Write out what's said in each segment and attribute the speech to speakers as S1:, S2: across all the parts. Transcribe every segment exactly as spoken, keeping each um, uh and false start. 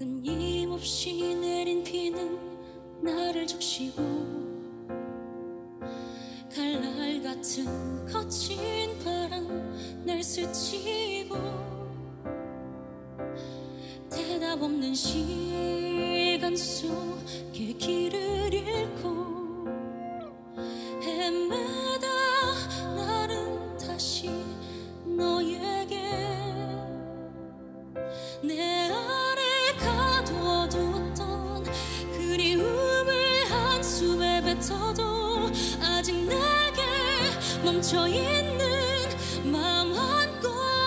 S1: 끊임없이 내린 비는 나를 적시고 칼날 같은 거친 바람 날 스치고 대답 없는 시간 속에 길을 잃고 헤매다 나는 다시 너에게 내 안에 가둬두었던 그리움을 한숨에 뱉어도 아직 내게 멈춰있는 마음 안고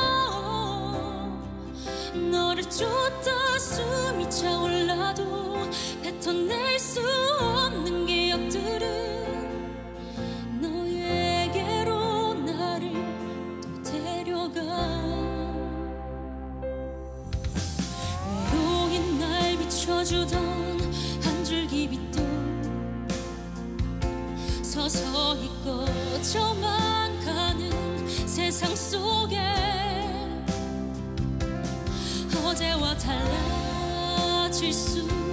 S1: 너를 쫓다 숨이 차올라도 뱉어낼 수 없는 기억들은 너에게로 나를 또 데려가 외로인 날 비춰주던 한 줄기 빛도 서서히 꺼져만 가는 세상 속에 어제와 달라질 수